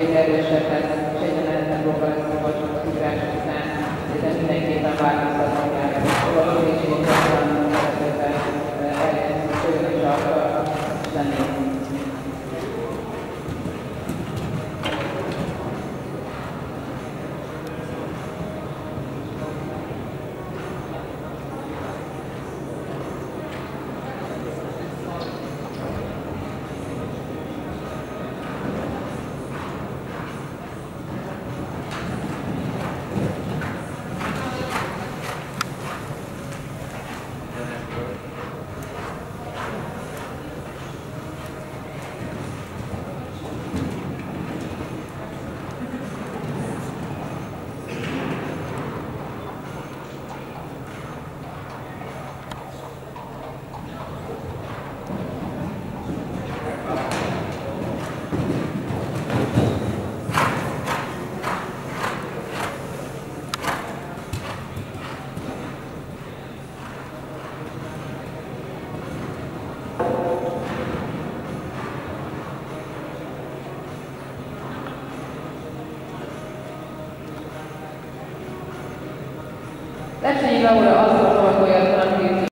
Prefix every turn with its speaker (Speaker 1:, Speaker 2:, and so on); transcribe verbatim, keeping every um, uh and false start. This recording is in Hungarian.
Speaker 1: erősebben, és egyre nehezebb dolga lesz a vacsora ugrások után, de mindenképpen változtatni kell. A segítségét gyakran vezetőben elérni, sőt, csak lenni. Lepsényi Laura azt gondolja,